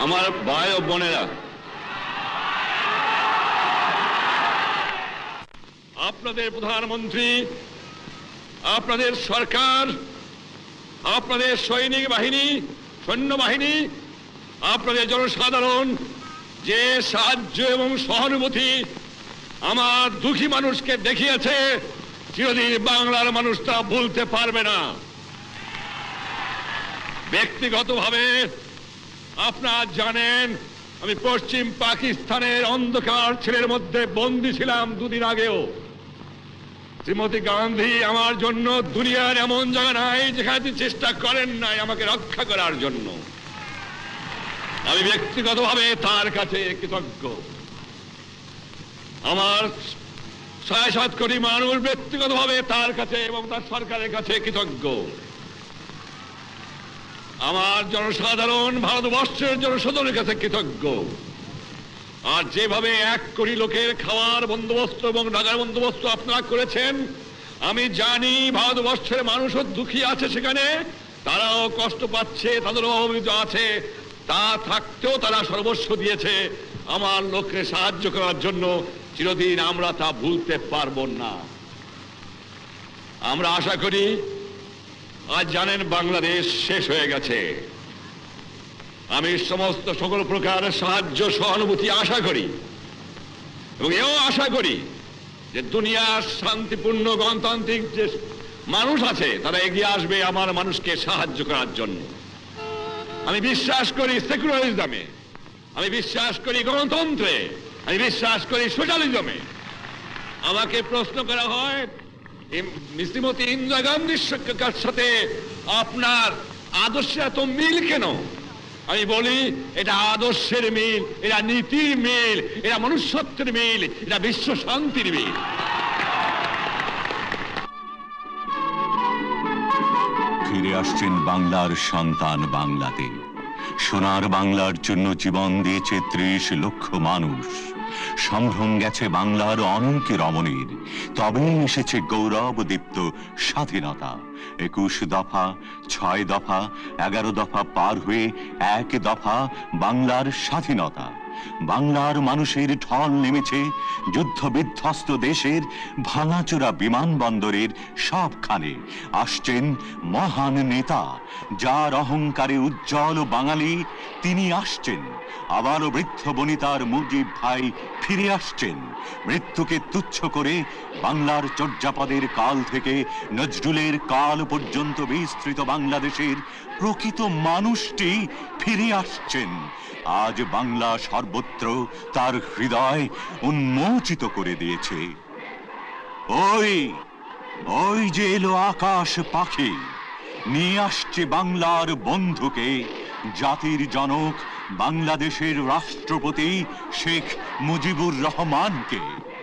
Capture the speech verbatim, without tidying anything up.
আমার ভাই ও বোনেরা, আপনাদের প্রধানমন্ত্রী, আপনাদের সরকার, আপনাদের সৈনিক বাহিনী, সৈন্যবাহিনী, আপনাদের জনসাধারণ যে সাহায্য এবং সহানুভূতি আমার দুঃখী মানুষকে দেখিয়েছে, চিরদিন বাংলার মানুষ তা ভুলতে পারবে না। ব্যক্তিগতভাবে আপনারা জানেন, আমি পশ্চিম পাকিস্তানের অন্ধকার ছেলের মধ্যে বন্দী ছিলাম দুদিন আগেও। শ্রীমতী গান্ধী আমার জন্য দুনিয়ার এমন জায়গা নাই যেখানে চেষ্টা করেন নাই আমাকে রক্ষা করার জন্য। আমি ব্যক্তিগতভাবে তার কাছে কৃতজ্ঞ। আমার ছয় সাত কোটি মানুষ ব্যক্তিগতভাবে তার কাছে এবং তার সরকারের কাছে কৃতজ্ঞ। আমার জনসাধারণ ভারতবর্ষের জনসাধারণের কাছে কৃতজ্ঞ। আর যেভাবে এক কোটি লোকের খাওয়ার বন্দোবস্ত এবং ঢাকার বন্দোবস্ত আপনারা করেছেন, আমি জানি ভারতবর্ষের মানুষও দুঃখী আছে, সেখানে তারাও কষ্ট পাচ্ছে, তাদেরও অভিযোগ আছে। তা থাকতেও তারা সর্বস্ব দিয়েছে আমার লোককে সাহায্য করার জন্য। চিরদিন আমরা তা ভুলতে পারব না। আমরা আশা করি, আজ জানেন বাংলাদেশ শেষ হয়ে গেছে। আমি সমস্ত সকল প্রকার সাহায্য সহানুভূতি আশা করি এবং এও আশা করি যে দুনিয়ার শান্তিপূর্ণ গণতান্ত্রিক যে মানুষ আছে তারা এগিয়ে আসবে আমার মানুষকে সাহায্য করার জন্য। আমি বিশ্বাস করি সেকুলারিজমে, আমি বিশ্বাস করি গণতন্ত্রে, আমি বিশ্বাস করি সোশ্যালিজমে। আমাকে প্রশ্ন করা হয়, শ্রীমতী ইন্দিরা গান্ধীর সাথে আপনার আদর্শের এত মিল কেন? আমি বলি, এটা আদর্শের মিল, এটা নীতির মিল, এটা মনুষ্যত্বের মিল, এটা বিশ্ব শান্তির মিল। ফিরে আসছেন বাংলার সন্তান বাংলাতে। সোনার বাংলার জন্য জীবন দিয়েছে ত্রিশ লক্ষ মানুষ। সম্ভ্রম গেছে বাংলার অনেকে রমণীর, তবেই এসেছে গৌরব দীপ্ত স্বাধীনতা। একুশ দফা, ছয় দফা, এগারো দফা পার হয়ে এক দফা বাংলার স্বাধীনতা। বাংলার মানুষের ঢল নেমেছে যুদ্ধ বিধ্বস্ত দেশের ভাঙাচোরা বিমানবন্দরের সবখানে। আসছেন মহান নেতা, যার অহংকারে উজ্জ্বল বাঙালি, তিনি আসছেন। আবারও বৃদ্ধ বনিতার মুজিব ভাই ফিরে আসছেন। মৃত্যুকে তুচ্ছ করে বাংলার চর্যাপদের কাল থেকে নজরুলের কাল পর্যন্ত বিস্তৃত বাংলাদেশের প্রকৃত মানুষটি ফিরে আসছেন। আজ বাংলা সর্বত্র তার হৃদয় উন্মোচিত করে দিয়েছে। ওই ওই যে এলো আকাশ পাখি, নিয়ে আসছে বাংলার বন্ধুকে, জাতির জনক বাংলাদেশের রাষ্ট্রপতি শেখ মুজিবুর রহমানকে।